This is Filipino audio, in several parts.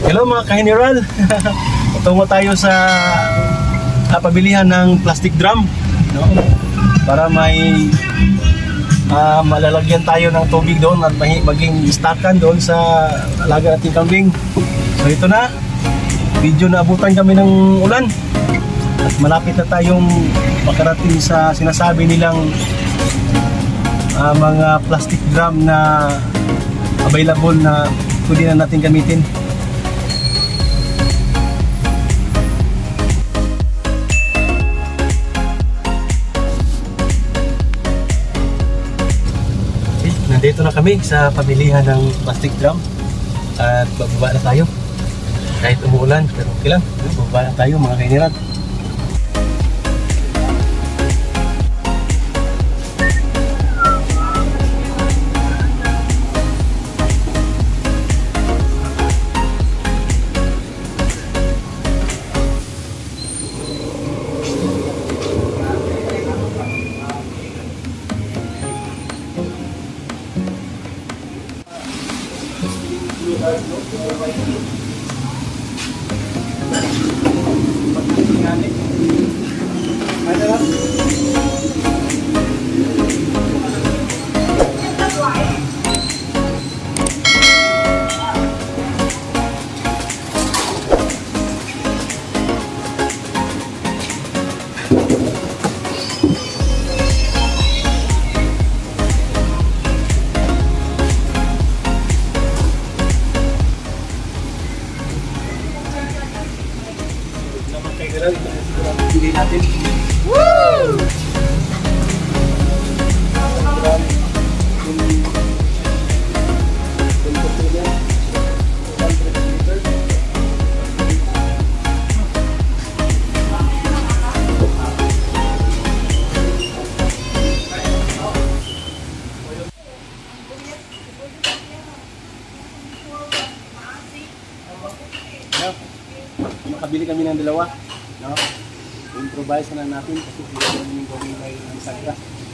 Hello mga ka-general. Tungo tayo sa pabilihan ng plastic drum, no? Para may malalagyan tayo ng tubig doon at maging stockan doon sa alaga nating kambing. So ito na, video na abutan kami ng ulan at malapit na tayong makarating sa sinasabi nilang mga plastic drum na available na pwede na natin gamitin. Okay, nandito na kami sa pamilihan ng plastic drum at bababa na tayo. Kahit umuulan, pero okay lang, bababa na tayo mga ka-general. Pili natin. Woo! Makabili kami ng dalawa, no? Improvise na natin kasi hindi namin gawin ng sagra.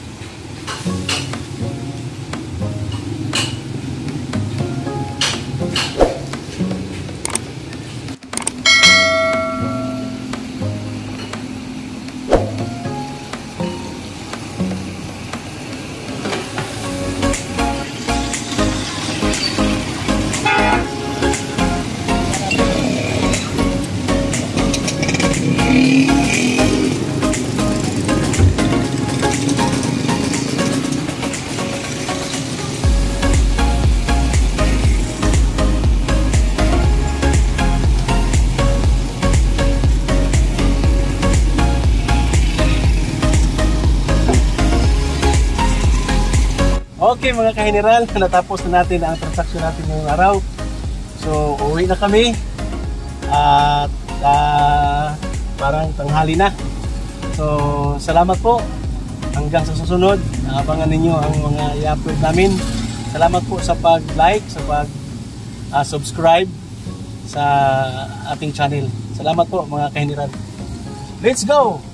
Okay mga ka-general, natapos na natin ang transaction natin ngayong araw. So uwi na kami at parang tanghali na. So salamat po. Hanggang sa susunod, abangan ninyo ang mga i-upload namin. Salamat po sa pag-like, sa pag-subscribe sa ating channel. Salamat po mga ka-general. Let's go!